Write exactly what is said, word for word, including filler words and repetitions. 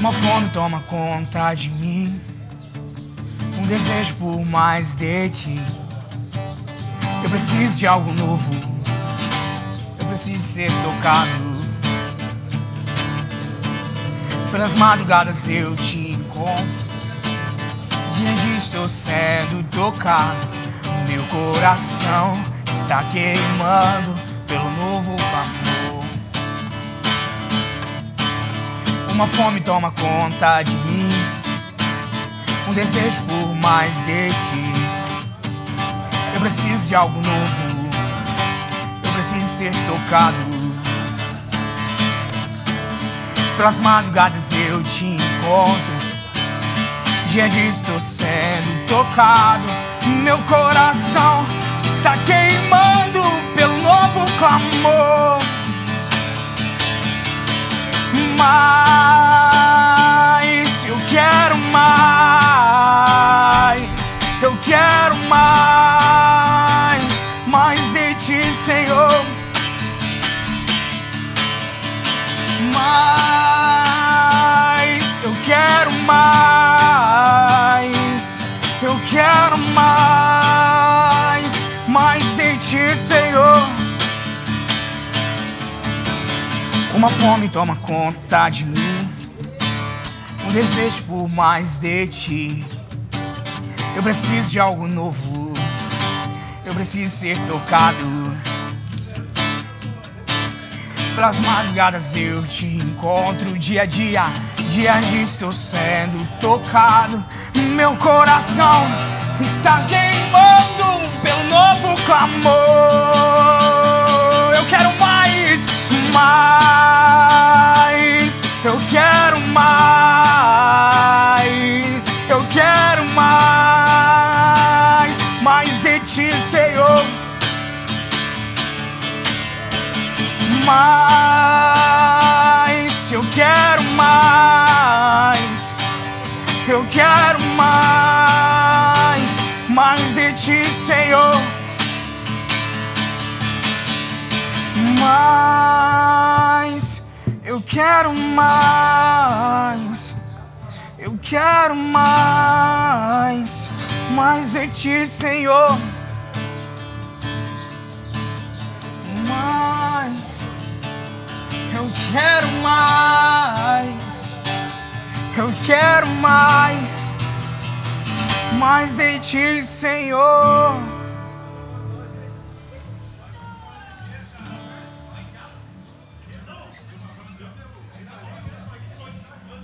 Uma fome toma conta de mim, um desejo por mais de ti. Eu preciso de algo novo, eu preciso ser tocado. Pelas madrugadas eu te encontro, dia dia estou sendo tocado. Meu coração está queimando pelo novo amor. Uma fome toma conta de mim, um desejo por mais de ti. Eu preciso de algo novo, eu preciso ser tocado. Pelas madrugadas eu te encontro, dia a dia estou sendo tocado. Meu coração está queimando pelo novo clamor. Mas eu quero mais, eu quero mais, mais de ti, Senhor. Mas eu quero mais, eu quero mais, mais de ti, Senhor. Uma fome toma conta de mim, um desejo por mais de ti. Eu preciso de algo novo, eu preciso ser tocado. Pelas madrugadas eu te encontro, dia a dia, dia a dia estou sendo tocado. Meu coração está queimando pelo novo clamor. Eu quero mais, mais, eu quero mais, eu quero mais, mais de ti, Senhor. Mas eu quero mais, eu quero mais, mais de ti, Senhor. Mas eu quero mais, eu quero mais, mais de ti, Senhor. Mais, eu quero mais, eu quero mais, mais de ti, Senhor.